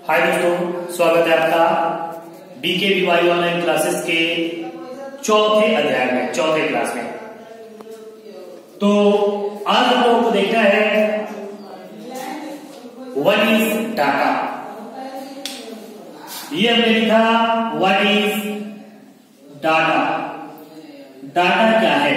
हाय दोस्तों, स्वागत है आपका BKVY ऑनलाइन क्लासेस के चौथे अध्याय में, चौथे क्लास में। तो आज हम लोगों को देखना है व्हाट इज डाटा। ये हमने लिखा व्हाट इज डाटा। डाटा क्या है?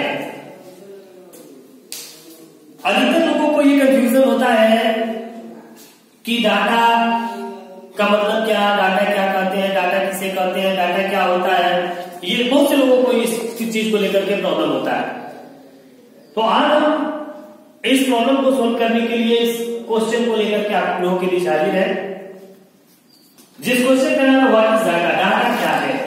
अधिकतर लोगों को ये कंफ्यूजन होता है कि डाटा का मतलब क्या, डाटा क्या कहते हैं, डाटा किसे कहते हैं, डाटा क्या होता है। ये बहुत से लोगों को इस चीज को लेकर के प्रॉब्लम होता है। तो आज हम इस प्रॉब्लम को सोल्व करने के लिए इस क्वेश्चन को लेकर के आप लोगों के बीच हाजिर है, जिस क्वेश्चन का नाम है व्हाट इज डाटा। डाटा क्या है?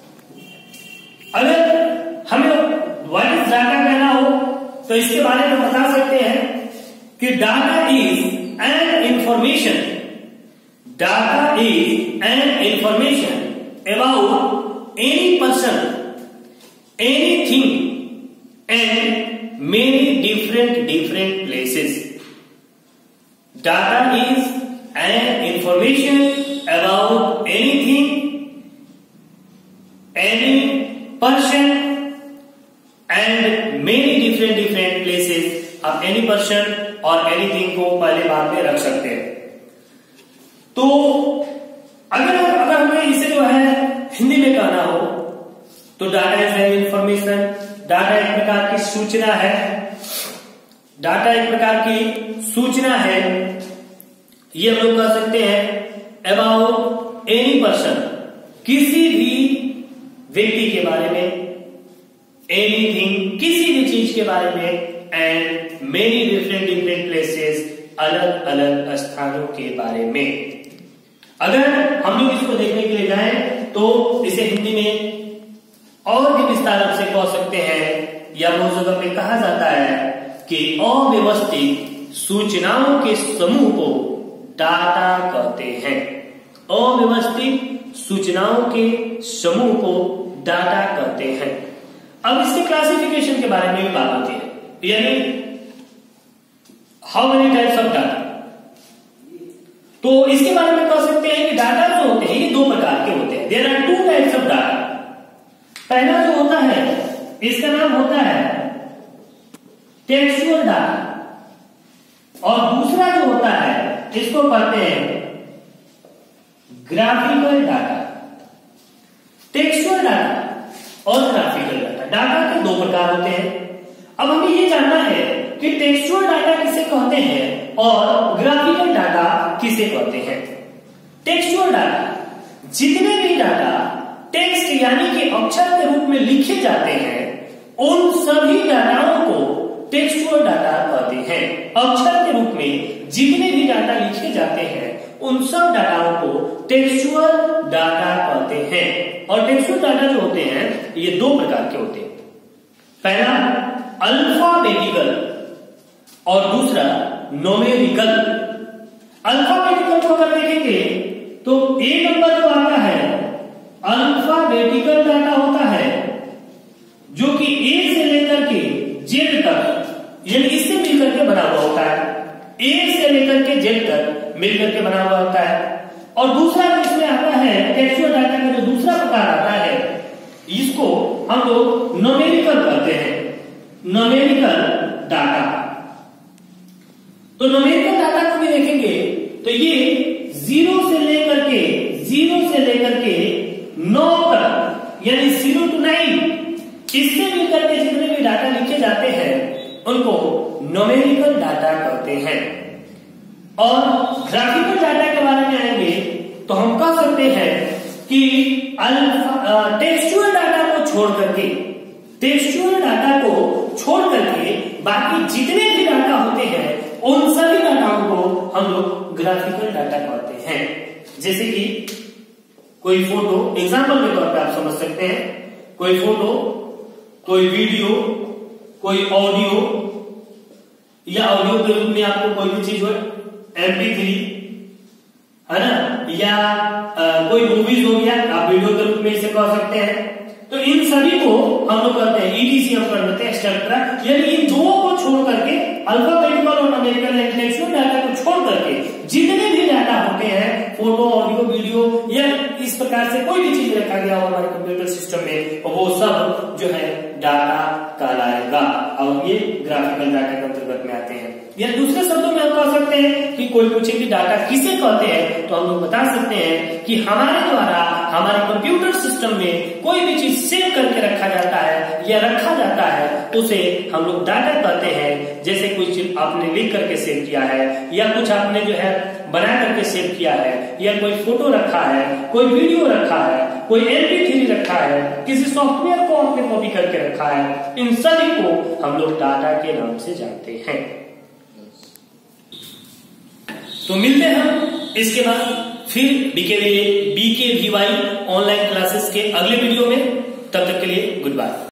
अगर हमें व्हाट इज डाटा कहना हो तो इसके बारे में बता सकते हैं कि data is an information. Data is an information about any person, anything, and many different places. Data is an information about anything, any person, and many different places. आप any person और anything को पहले भाग में रख सकते हैं। तो अगर हमें इसे जो है हिंदी में कहना हो तो data is an information. Data एक प्रकार की सूचना है। डाटा एक प्रकार की सूचना है। ये हम लोग कह सकते हैं अबाउट एनी पर्सन, किसी भी व्यक्ति के बारे में, एनीथिंग, किसी भी चीज के बारे में, एंड मेनी डिफरेंट प्लेसेस, अलग अलग स्थानों के बारे में। अगर हम लोग इसको देखने के लिए जाएं तो इसे हिंदी में और भी विस्तार से कह सकते हैं, या वो जगह पे कहा जाता है कि अव्यवस्थित सूचनाओं के समूह को डाटा कहते हैं। अव्यवस्थित सूचनाओं के समूह को डाटा कहते हैं। अब इसके क्लासिफिकेशन के बारे में भी बात होती है, यानी how many types of data. तो इसके बारे में कह सकते हैं कि डाटा जो होते हैं ये दो प्रकार के होते हैं। There are two types of data. पहला जो होता है इसका नाम होता है टेक्सचुअल डाटा, और दूसरा जो होता है इसको कहते हैं ग्राफिकल डाटा। टेक्सचुअल डाटा और ग्राफिकल डाटा, डाटा के दो प्रकार होते हैं। अब हमें ये जानना है कि टेक्सचुअल डाटा किसे कहते हैं और ग्राफिकल डाटा किसे कहते हैं। टेक्सचुअल डाटा, जितने भी डाटा टेक्स्ट यानी कि अक्षर के रूप में लिखे जाते हैं उन सभी डाटाओं को टेक्सचुअल डाटा कहते हैं। अक्षर के रूप में जितने भी डाटा लिखे जाते हैं उन सब डाटाओं को टेक्सचुअल डाटा कहते हैं। और टेक्सचुअल डाटा जो होते हैं ये दो प्रकार के होते हैं। पहला अल्फाबेटिकल और दूसरा न्यूमेरिकल। अल्फाबेटिकल को अगर देखेंगे तो एक नंबर जो आता है अल्फाबेटिकल डाटा होता है, जो कि ए से लेकर के जेड तक, यानी इससे मिलकर के बना हुआ होता है। ए से लेकर के जेड तक मिलकर के बना हुआ होता है। और दूसरा जो इसमें आता है टेक्सचुअल डाटा का जो दूसरा प्रकार आता है इसको हम लोग न्यूमेरिकल कहते हैं। Numerical data. तो न्यूमेरिकल डाटा को भी देखेंगे तो ये जीरो से लेकर के 9 तक, यानी 0 to 9, इससे मिलकर के जितने भी डाटा लिखे जाते हैं उनको न्यूमेरिकल डाटा कहते हैं। और ग्राफिकल डाटा के बारे में आएंगे तो हम कह सकते हैं कि टेक्सचुअल डाटा को छोड़ करके बाकी जितने भी डाटा होते हैं उन सभी डाटाओं को हम लोग ग्राफिकल डाटा कहते हैं। जैसे कि कोई फोटो, एग्जांपल के तौर पे आप समझ सकते हैं, कोई फोटो, कोई वीडियो, कोई ऑडियो, या ऑडियो के रूप में आपको कोई भी चीज हो, MP3 है ना, या कोई मूवीज हो गया, आप वीडियो के रूप में इसे कह सकते हैं। तो इन सभी को हम लोग कहते हैं ETC, हम कर देते हैं एक्सेट्रा। यानी इन दो को छोड़ करके, अल्फाबेटिकल और न्यूमेरिकल टेक्सचुअल डाटा को छोड़ करके जितने भी डाटा होते हैं फोटो, ऑडियो, वीडियो या इस प्रकार से कोई भी चीज रखा गया हो हमारे कंप्यूटर सिस्टम में, वो सब जो है डाटा कहलाएगा और ये ग्राफिकल डाटा के अंतर्गत में आते हैं। या दूसरे शब्दों में हम कह सकते हैं कि कोई पूछे कि डाटा किसे कहते हैं, तो हम लोग बता सकते हैं कि हमारे द्वारा हमारे कंप्यूटर सिस्टम में कोई भी चीज सेव करके रखा जाता है या रखा जाता है उसे हम लोग डाटा कहते हैं। जैसे कोई चीज आपने लिख करके सेव किया है या कुछ आपने जो है बना करके सेव किया है या कोई फोटो रखा है, कोई वीडियो रखा है, कोई MP3 रखा है, किसी सॉफ्टवेयर को आपने कॉपी करके रखा है, इन सभी को हम लोग डाटा के नाम से जानते हैं। तो मिलते हैं हम इसके बाद फिर BKVY ऑनलाइन क्लासेस के अगले वीडियो में। तब तक के लिए गुड बाय।